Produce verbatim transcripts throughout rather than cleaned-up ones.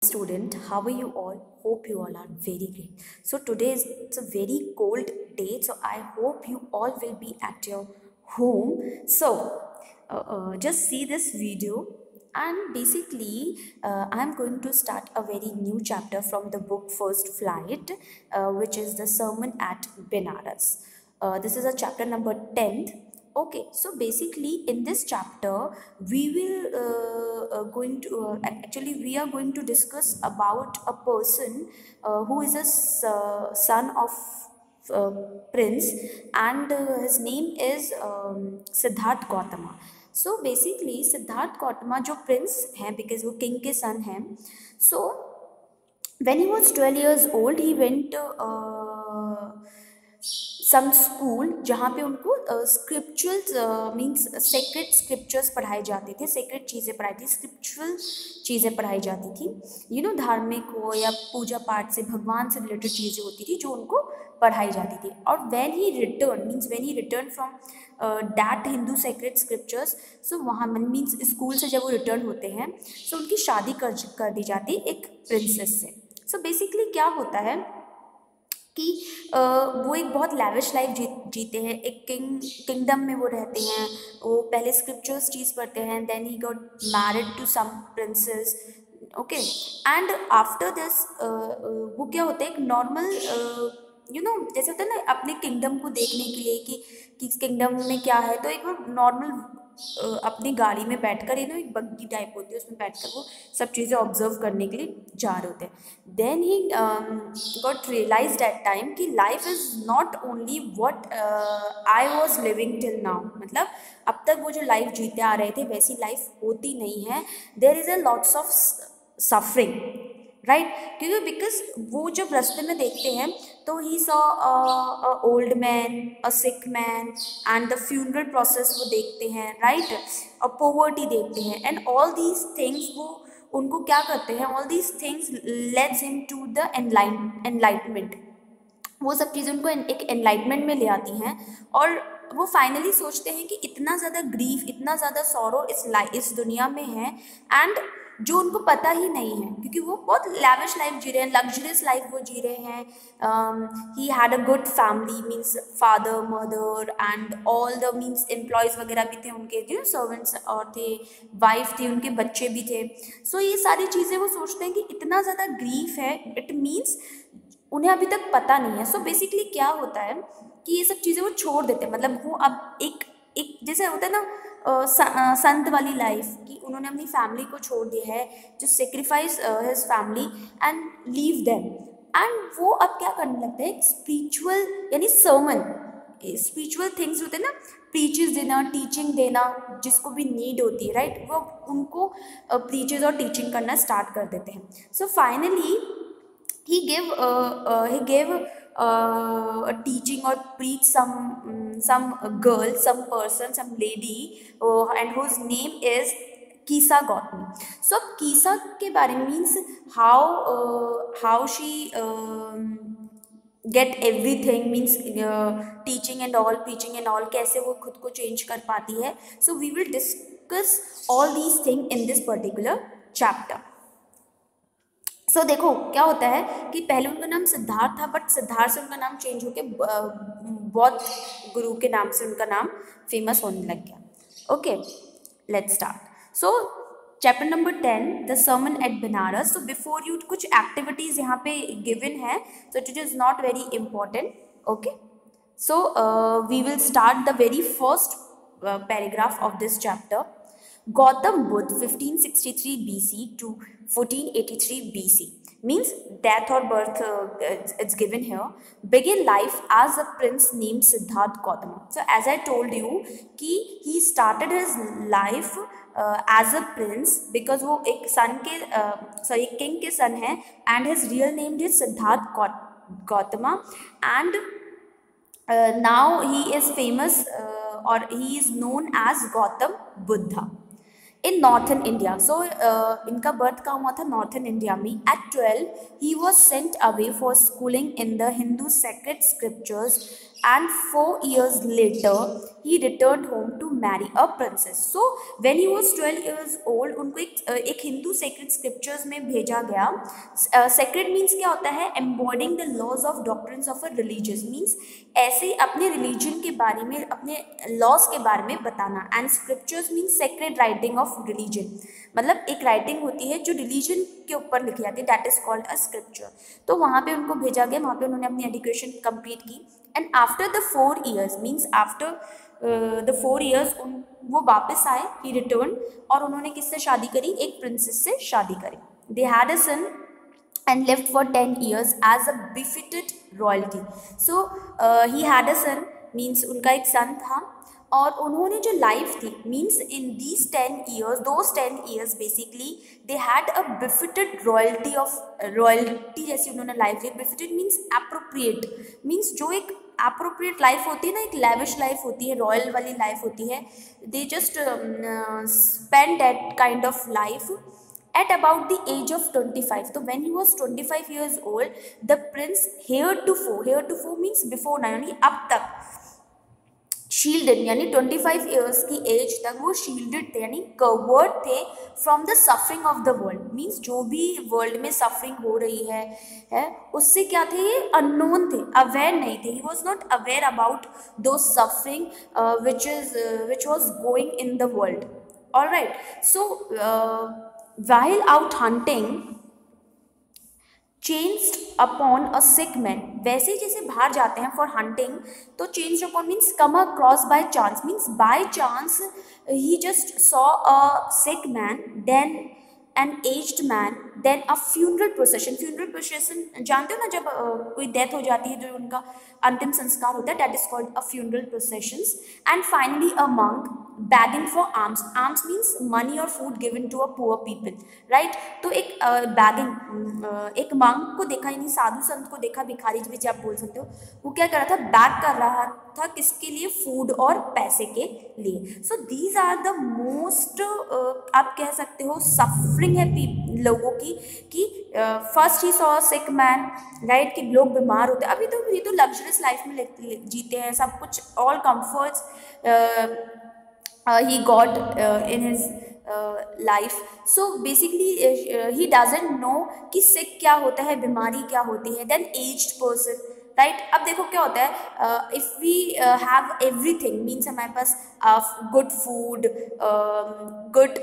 Student, how are you all? Hope you all are very great. So today is it's a very cold day, so I hope you all will be at your home. So uh, uh, just see this video, and basically uh, I'm going to start a very new chapter from the book First Flight, uh, which is the Sermon at Benares. Uh, this is a chapter number tenth. Okay, so basically in this chapter we will uh, uh, going to uh, actually we are going to discuss about a person uh, who is a s- uh, son of uh, prince, and uh, his name is um, Siddharth Gautama. So basically Siddharth Gautama जो prince हैं, because वो king के son हैं. So when he was twelve years old he went uh, some school जहाँ पे उनको scriptural means secret scriptures पढ़ाए जाते थे, सेक्रेट चीज़ें पढ़ाई थी, स्क्रिप्चुअल चीज़ें पढ़ाई जाती थी, यू नो धार्मिक हो या पूजा पाठ से भगवान से रिलेटेड चीज़ें होती थी जो उनको पढ़ाई जाती थी. और when he return means when he return from that Hindu sacred scriptures, so वहाँ मीन्स स्कूल से जब वो रिटर्न होते हैं सो so उनकी शादी कर कर दी जाती एक प्रिंसेस से. सो so बेसिकली क्या होता है कि वो एक बहुत लैविश लाइफ जी जीते हैं, एक किंग किंगडम में वो रहते हैं. वो पहले स्क्रिप्चर्स चीज़ पढ़ते हैं, then he got married to some princess. Okay, and after this वो क्या होता है, एक नॉर्मल यू नो जैसे होता है ना अपने किंगडम को देखने के लिए कि कि किंगडम में क्या है, तो एक वो नॉर्मल अपनी गाड़ी में बैठकर यू नो एक बग्गी टाइप होती है, उसमें बैठकर वो सब चीज़ें ऑब्जर्व करने के लिए जा रहे होते हैं. Then he got realized at time कि life is not only what I was living till now. मतलब अब तक वो जो लाइफ जीते आ रहे थे वैसी लाइफ होती नहीं है. There is a lots of suffering, right. क्योंकि बिकॉज वो जब रास्ते में देखते हैं तो he saw a old man, a sick man, and the funeral process वो देखते हैं, राइट. और पोवर्टी देखते हैं, एंड ऑल दीज थिंग्स वो उनको क्या करते हैं, all these things lets him to the enlightenment. वो सब चीज़ें उनको एक एनलाइटमेंट में ले आती हैं, और वो फाइनली सोचते हैं कि इतना ज़्यादा ग्रीफ, इतना ज़्यादा सॉरो इस लाइफ इस दुनिया में है, एंड जो उनको पता ही नहीं है, क्योंकि वो बहुत लैविश लाइफ जी रहे हैं, लग्जरियस लाइफ वो जी रहे हैं. He had a good family, means father, mother, and all the means employees वगैरह भी थे उनके, जो सर्वेंट्स और थे, वाइफ थी, उनके बच्चे भी थे. सो so, ये सारी चीज़ें वो सोचते हैं कि इतना ज़्यादा ग्रीफ है, इट मीन्स उन्हें अभी तक पता नहीं है. सो so बेसिकली क्या होता है कि ये सब चीज़ें वो छोड़ देते हैं. मतलब वो अब एक एक जैसे होता है ना uh, संत वाली लाइफ, कि उन्होंने अपनी फैमिली को छोड़ दिया है, जो sacrifice his family and leave them. And वो अब क्या करने लगता है, स्पिरिचुअल यानी सर्मन, स्पिरिचुअल थिंग्स होते हैं ना, प्रीचेस देना, टीचिंग देना, जिसको भी नीड होती है, राइट. वो उनको प्रीचेस और टीचिंग करना स्टार्ट कर देते हैं. So finally he gave uh, uh, he gave uh, a teaching or preach some um, some girl, some person, some lady, uh, and whose name is Kisa Gautami. So अब कीसा के बारे में means how how she get everything, means teaching and all, preaching and all, कैसे वो खुद को change कर पाती है. So we will discuss all these thing in this particular chapter. So so, देखो क्या होता है कि पहले उनका नाम सिद्धार्थ था, बट सिद्धार्थ से उनका नाम चेंज होकर बौद्ध गुरु के नाम से उनका नाम फेमस होने लग गया. Okay, let's start. So chapter number ten, the sermon at Banaras. So before you कुछ एक्टिविटीज़ यहाँ पे गिवन है, so it is not very important. Okay, so we will start the very first paragraph of this chapter. Gautam Buddha fifteen sixty-three B C to fourteen eighty-three B C means death or birth, uh, it's, it's given here. Began life as a prince named Siddharth Gautama. So as I told you कि he started his life uh, as a prince because वो एक son के sorry uh, king के son है, and his real name is Siddharth Gautama, and uh, now he is famous uh, or he is known as Gautam Buddha in northern India. So uh, इनका birth कहाँ हुआ था, northern India में. At twelve he was sent away for schooling in the Hindu sacred scriptures, and four years later he returned home to marry a princess. So when he was twelve years old, उनको एक एक Hindu sacred scriptures में भेजा गया. uh, sacred means क्या होता है? embodying the laws of doctrines of a religious, means ऐसे अपने religion के बारे में, अपने laws के बारे में बताना. and scriptures means sacred writing of religion, मतलब एक writing होती है जो religion के ऊपर लिखी जाती है, that is called a scripture. तो वहाँ पे उनको भेजा गया, वहाँ पे उन्होंने अपनी education complete की. and after the four years, means after uh, the four years उन वो वापस आए, he returned, और उन्होंने किससे शादी करी? एक princess से शादी करी. they had a son and lived for ten years as a befitted royalty. so uh, he had a son means उनका एक son था, और उन्होंने जो लाइफ थी means in these ten years, those ten years basically they had a befitted royalty of royalty जैसी उन्होंने life ली. बिफिटेड मीन्स एप्रोप्रिएट, मीन्स जो एक एप्रोप्रिएट लाइफ होती है ना, एक लैविश लाइफ होती है, रॉयल वाली लाइफ होती है. They just spend that kind of life at about the age of twenty-five. So when he was twenty-five years old, the prince heretofore, heretofore means before now, यानी अब तक shielded, यानी twenty-five years की as तक वो shielded थे, यानी covered थे from the suffering of the world. Means जो भी वर्ल्ड में सफरिंग हो रही है है उससे क्या थे? ये अननोन थे, अवेयर नहीं थे. He was not aware about those suffering which is which was going in the world. Alright. So while out hunting changed upon a sick man. वैसे ही जैसे बाहर जाते हैं for hunting, तो changed upon means come across by chance, means by chance he just saw a sick man, then an aged man, then a funeral procession. funeral procession जानते हो ना, जब uh, कोई डेथ हो जाती है, जो उनका अंतिम संस्कार होता है, that is called a funeral processions. and finally a monk begging for alms. alms means money or food given to a poor people, right? तो एक begging uh, uh, एक monk को देखा, यानी साधु संत को देखा, भिखारी भी आप बोल सकते हो. वो क्या कर रहा था? बैग कर रहा था किसके लिए? फूड और पैसे के लिए. So these are the most आप कह सकते हो सफरिंग है लोगों की, कि first he saw sick man, right? कि लोग बीमार होते हैं. अभी तो ये तो लग्जरियस लाइफ में जीते हैं, सब कुछ all comforts he got in his life. So basically he doesn't know कि सिक क्या होता है, बीमारी क्या होती है. Then aged person, right? अब देखो क्या होता है, if we have everything, means हमारे पास good food, good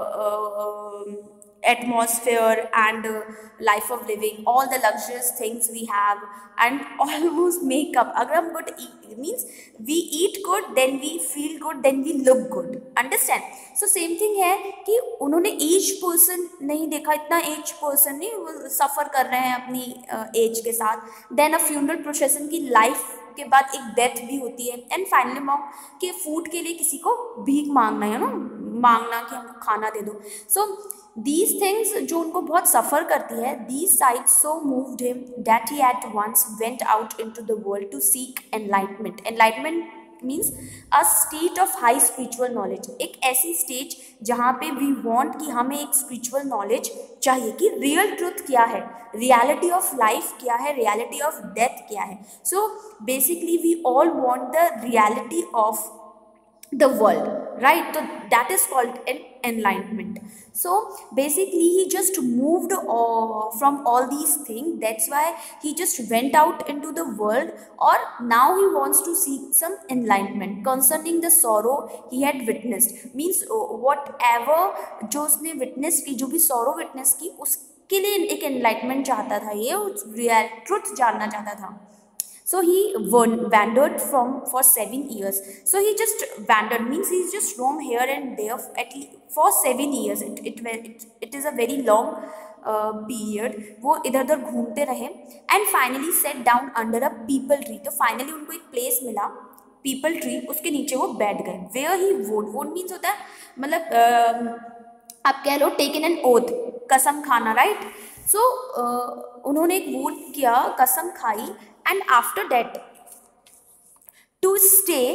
atmosphere and uh, life of living, all the luxurious things we have, and almost makeup. अगर हम good eat means we eat good, then we feel good, then we look good. Understand? So same thing है कि उन्होंने as person नहीं देखा, इतना as person नहीं, वो सफ़र कर रहे हैं अपनी एज uh, के साथ. देन अ फ्यूनरल प्रोसेशन की लाइफ के बाद एक डेथ भी होती है. एंड फाइनली मॉम के फूड के लिए किसी को भीख मांगना है ना, मांगना कि हमको खाना दे दो. सो दीज थिंग्स जो उनको बहुत सफ़र करती है, these sights so moved him that he at once went out into the world to seek enlightenment. Enlightenment means a state of high spiritual knowledge. एक ऐसी स्टेज जहाँ पे वी वांट कि हमें एक स्पिरिचुअल नॉलेज चाहिए कि रियल ट्रुथ क्या है, रियलिटी ऑफ लाइफ क्या है, रियलिटी ऑफ डेथ क्या है. So basically we all want the reality of the world, right? So that is called an enlightenment. So basically he just moved uh, from all these things. That's why he just went out into the world, or now he wants to seek some enlightenment concerning the sorrow he had witnessed. Means uh, whatever जो उसने witness की, जो भी sorrow witness की, उसके लिए एक enlightenment चाहता था, ये real truth जानना चाहता था. So he wandered from for seven years. So he just wandered means he just roam here and there at least for seven years. It it it, it is a very long uh, period. वो इधर उधर घूमते रहे and finally sat down under a peepal tree. तो finally उनको एक place मिला, peepal tree, उसके नीचे वो बैठ गए. Where he vowed, vowed means होता है मतलब uh, आप कह लो taken an oath, कसम खाना, right? So uh, उन्होंने एक वोट किया, कसम खाई, and after that to stay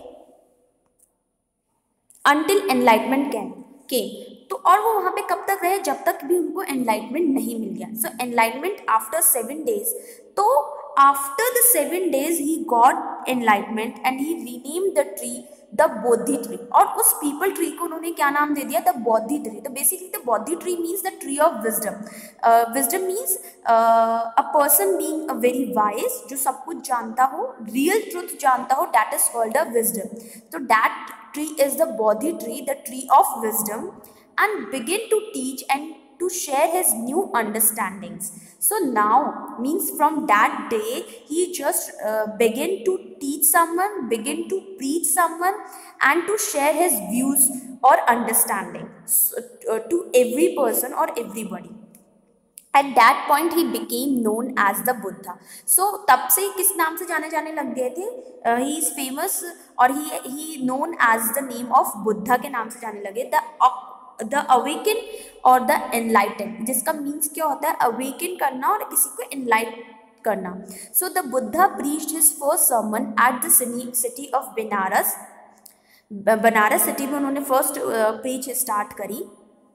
until enlightenment came came. तो और वो वहाँ पे कब तक रहे? जब तक भी उनको enlightenment नहीं मिल गया. So enlightenment after seven days. तो after the seven days he got enlightenment and he renamed the tree the Bodhi tree, और उस पीपल ट्री को उन्होंने क्या नाम दे दिया, द बोधि ट्री। तो basically the Bodhi tree means the tree of wisdom. Wisdom means a person being a very wise, जो सब कुछ जानता हो, रियल ट्रुथ जानता हो, that is called a wisdom. तो that tree is the bodhi tree, the tree of wisdom, and begin to teach and to share his new understandings. So now means from that day he just uh, begin to teach someone, begin to preach someone, and to share his views or understanding so, uh, to every person or everybody. At that point he became known as the Buddha. So तब से किस नाम से जाने जाने लग गए थे, ही इज फेमस और he he known as the name of Buddha के नाम से जाने लगे। द द अवेकन और द एनलाइटन, जिसका मीन्स क्या होता है, अवेकन करना और किसी को एनलाइट करना। So the Buddha preached his first sermon at the city of Banaras. Banaras city में उन्होंने फर्स्ट प्रीच स्टार्ट करी।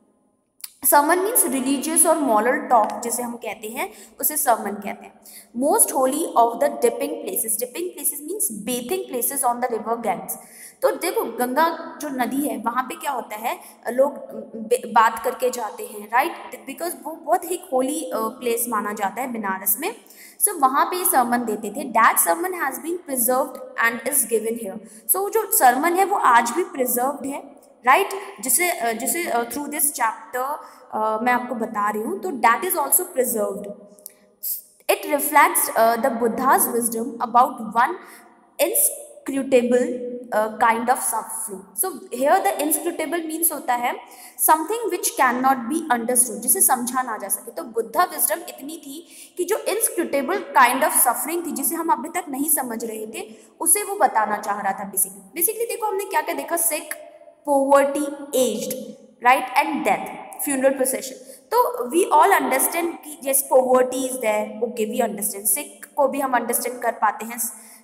सर्मन मीन्स रिलीजियस और मॉरल टॉक जिसे हम कहते हैं, उसे सर्मन कहते हैं। Most holy of the dipping places, dipping places means bathing places on the river Ganges. तो देखो गंगा जो नदी है वहाँ पे क्या होता है, लोग बात करके जाते हैं, राइट, बिकॉज वो बहुत ही होली प्लेस माना जाता है बनारस में। सो so, वहाँ पे सर्मन देते थे। That sermon has been preserved and is given here. So जो सर्मन है वो आज भी प्रिजर्व्ड है, राइट right? जिसे जिसे थ्रू दिस चैप्टर मैं आपको बता रही हूँ, तो that is also preserved. It reflects the Buddha's wisdom about one inscrutable kind of suffering. So here the inscrutable means होता है something which can not be understood, जिसे समझा ना जा सके। तो बुद्धा विजडम इतनी थी कि जो इनस्क्रूटेबल काइंड ऑफ सफरिंग थी, जिसे हम अभी तक नहीं समझ रहे थे, उसे वो बताना चाह रहा था। बेसिकली बेसिकली देखो हमने क्या क्या देखा, सिक, poverty, aged, right, and death, funeral procession. तो we all understand कि yes poverty is there, okay we understand, sick को भी हम understand कर पाते हैं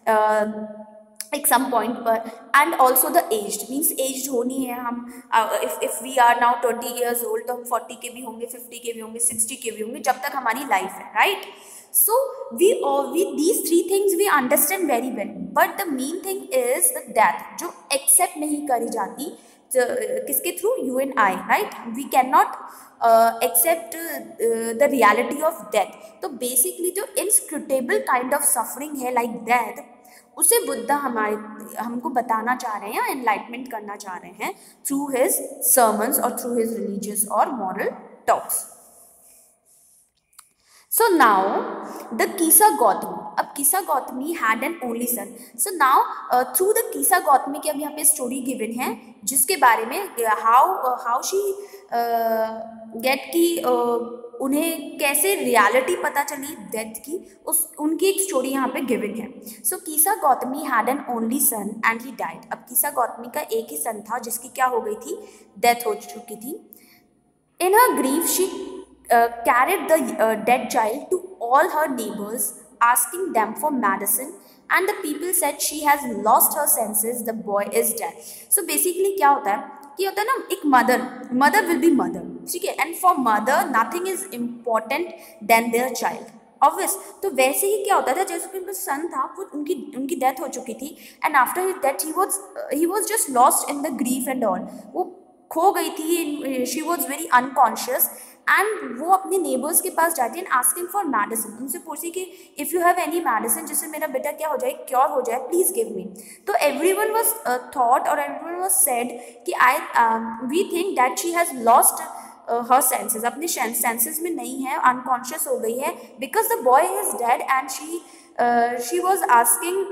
एक some point पर, and also the aged means aged होनी है हम, uh, if if we are now twenty years old तो हम forty के भी होंगे, fifty के भी होंगे, sixty के भी होंगे, जब तक हमारी life है, right? So we all we these three things we understand very well, but the main thing is the death जो accept नहीं करी जाती, किसके through, you and I, right, we can not accept the reality of death. तो basically जो inscrutable kind of suffering है like death, उसे बुद्धा हमारे हमको बताना चाह रहे हैं, एनलाइटमेंट करना चाह रहे हैं थ्रू हिज सर्मन्स और थ्रू हिज रिलीजियस और moral talks. So now the Kisa Gautami, अब Kisa Gautami had an only son. So now uh, through the Kisa Gautami की अब यहाँ पे स्टोरी गिवन है, जिसके बारे में हाउ हाउ शी गेट की uh, उन्हें कैसे रियलिटी पता चली डेथ की, उस उनकी एक स्टोरी यहाँ पे गिवन है। सो Kisa Gautami had an only son and he died. अब Kisa Gautami का एक ही सन था जिसकी क्या हो गई थी, डेथ हो चुकी थी। In her grief she Uh, carried the uh, dead child to all her neighbors, asking them for medicine, and the people said she has lost her senses, the boy is dead. So basically क्या होता है कि होता है ना, एक mother mother will be mother, ठीक है, and for mother nothing is important than their child, obvious। तो वैसे ही क्या होता था, जैसे कि उनका सन था, वो उनकी उनकी डेथ हो चुकी थी, and after his death he was he was just lost in the grief and all, वो खो गई थी, she was very unconscious, and वो अपने नेबर्स के पास जाती है, आस्किंग फॉर मेडिसिन, उनसे पूछती कि if you have any medicine जिससे मेरा बेटा क्या हो जाए, क्योर हो जाए, प्लीज़ गिव मी। तो एवरीवन वाज थॉट और एवरीवन वाज सेड कि I we think that she has lost her senses, अपने सेंसेस में नहीं है, अनकॉन्शियस हो गई है, because the boy is dead and she she was asking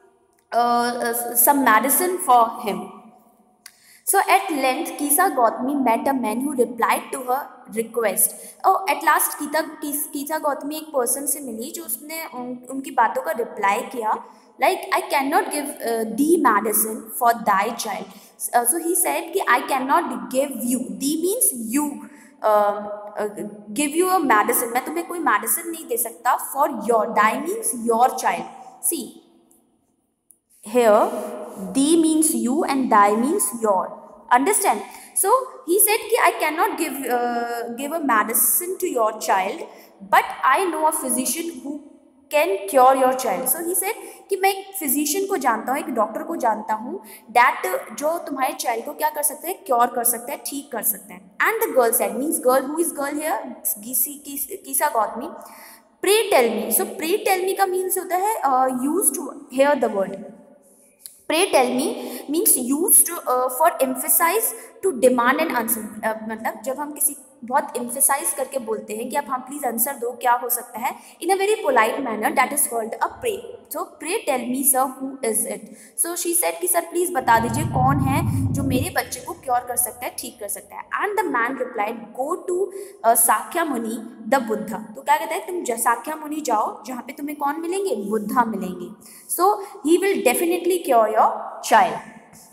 some medicine for him. So at length Kisa Gautami met a man who replied to her request. Oh, at last Kisa Kisa Gautami एक person से मिली जो उसने उन, उनकी बातों का reply किया, like I cannot give uh, the medicine for thy child. Uh, so he said कि I cannot give you, the means you, uh, uh, give you a medicine, मैं तुम्हें कोई medicine नहीं दे सकता, for your, thy means your child. See here, the means you and thy means your, understand? So he said कि I cannot give uh, give a medicine to your child, but I know a physician who can cure your child. So he said कि मैं एक physician को जानता हूँ, एक doctor को जानता हूँ दैट जो तुम्हारे चाइल्ड को क्या कर सकता है, क्योर कर सकता है, ठीक कर सकता है. And the girl said, means girl, who is girl here, Kisa Gautami, pray tell me. So pray tell me का मीन्स होता है use to hear the word. Pray tell me means use for emphasize to demand an answer. मतलब जब हम किसी बहुत emphasise करके बोलते हैं कि आप हम प्लीज आंसर दो, क्या हो सकता है, in a very polite manner, that is called a pray. So pray tell me sir who is it. So she said कि सर प्लीज बता दीजिए कौन है जो मेरे बच्चे को क्योर कर सकता है, ठीक कर सकता है. And the man replied, go to Sakya Muni the Buddha. तो क्या कहता है, तुम साख्या मुनि जाओ जहाँ पे तुम्हें कौन मिलेंगे, बुद्धा मिलेंगे. So he will definitely cure your child.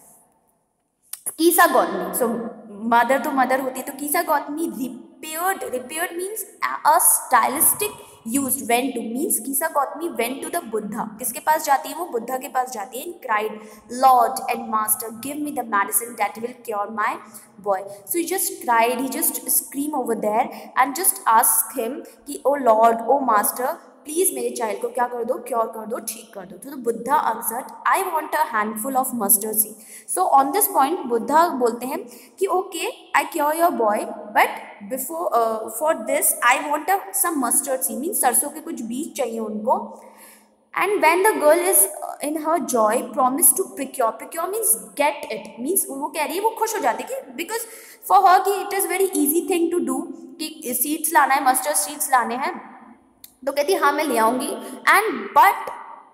Kisa Gautami, so mother तो मदर होती है, तो कीसा Gautami repaired, repaired means a stylistic used, went to means कीसा Gautami went to the Buddha. किसके पास जाती है वो, बुद्धा के पास जाती है. and cried, Lord and Master, give me the medicine that will cure my boy. So he just cried, he just screamed over there and just asked him कि oh Lord, oh Master, please मेरे child को क्या कर दो, cure कर दो, ठीक कर दो. तो Buddha answered, I want a handful of mustard seed. So on this point Buddha बोलते हैं कि okay I cure your boy, but before for this I want a some mustard seed, means सरसों के कुछ बीज चाहिए उनको. And when the girl is in her joy promise to procure, procure means get it, means वो कह रही है, वो खुश हो जाती है कि बिकॉज फॉर हर कि it is very easy thing to do कि सीड्स लाना है, मस्टर्ड सीड्स लाने हैं, तो कहती हाँ मैं ले आऊँगी. And but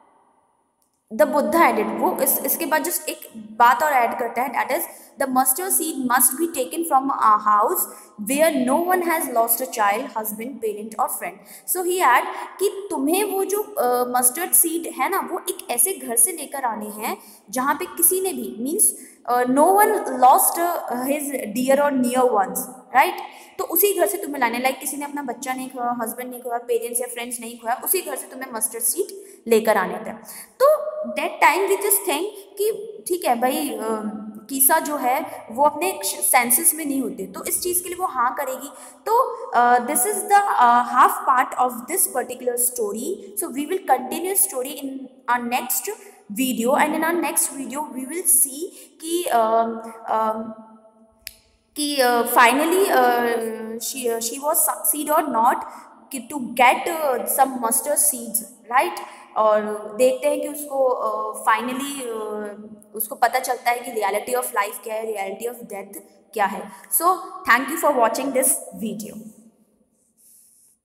the Buddha added, वो इस इसके बाद जस्ट एक बात और ऐड करता है, that is the mustard seed must be taken from a house where no one has lost a child, husband, parent और फ्रेंड. सो ही ऐड कि तुम्हें वो जो मस्टर्ड uh, सीड है ना, वो एक ऐसे घर से लेकर आने हैं जहाँ पे किसी ने भी, means no one lost his dear और नियर वंस, राइट. तो उसी घर से तुम्हें लाने, लाइक किसी ने अपना बच्चा नहीं खोया, हस्बैंड नहीं खोया, पेरेंट्स या फ्रेंड्स नहीं खोया, उसी घर से तुम्हें मस्टर्ड सीड लेकर आने थे. तो that time we just think कि ठीक है भाई, कीसा जो है वो अपने सेंसेस में नहीं होते, तो इस चीज़ के लिए वो हाँ करेगी. तो this is the half part of this particular story. So we will continue story in our next video, and in our next video we will see कि um, um, कि uh, finally uh, she uh, she was succeed or not कि to get uh, some mustard seeds, right. और देखते हैं कि उसको finally uh, uh, उसको पता चलता है कि रियलिटी ऑफ लाइफ क्या है, रियलिटी ऑफ डेथ क्या है. So thank you for watching this video.